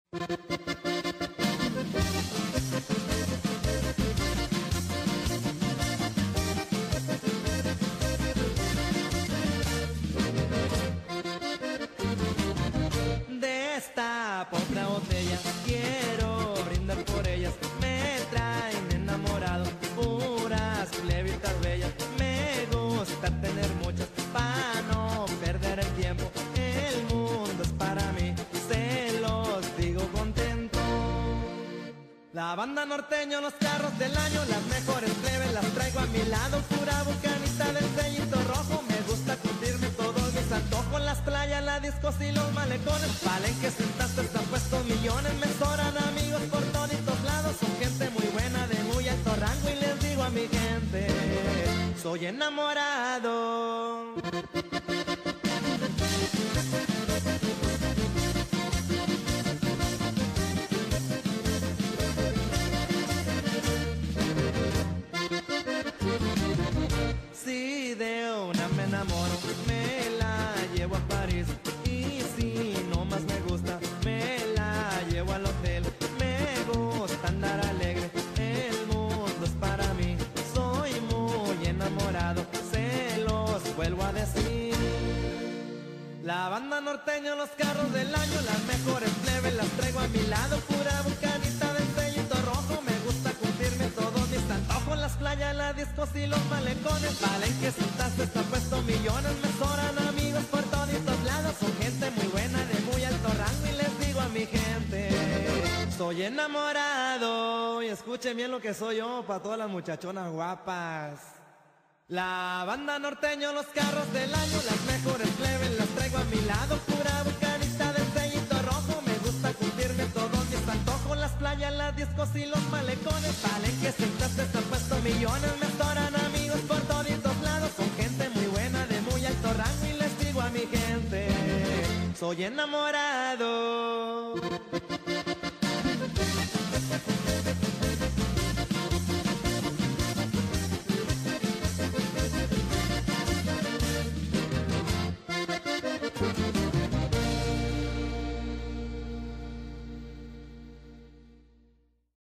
Destapo otra botella, quiero brindar por ellas. Me traen enamorado, puras plebitas bellas. Me gusta tener muchas, para no perder el tiempo. El mundo es para mí, se los digo contento. La banda norteño, los carros del año, las mejores plebes las traigo a mi lado. Pura bucanita del sellito rojo, me gusta cumplirme todos mis antojos. Las playas, las discos y los malecones, Palenque, Sentaste, están puestos millones. Me sobran amigos por toditos lados, son gente muy buena de muy alto rango. Y les digo a mi gente, soy enamorado. Si de una me enamoro, me la llevo a París. Y si no más me gusta, me la llevo al hotel. Me gusta andar alegre, el mundo es para mí. Soy muy enamorado, se los vuelvo a decir. La banda norteño, los carros del año, las mejores plebes las traigo a mi lado. Pura bucanita del sellito rojo, me gusta cumplirme todos mis antojos. Las playas, las discos y los malecones, Palenque, Sentaste, está puesto millones. Me sobran amigos por toditos lados, son gente muy buena de muy alto rango. Y les digo a mi gente, soy enamorado. Y escuchen bien lo que soy yo, para todas las muchachonas guapas. La banda norteño, los carros del año, las mejores plebes las traigo a mi lado. Pura bucanita del sellito rojo, me gusta cumplirme todos mis antojos. Las playas, las discos y los malecones, Palenque, Sentaste, están puestos millones. Me sobran amigos por toditos lados, son gente muy buena de muy alto rango. Y les digo a mi gente, soy enamorado.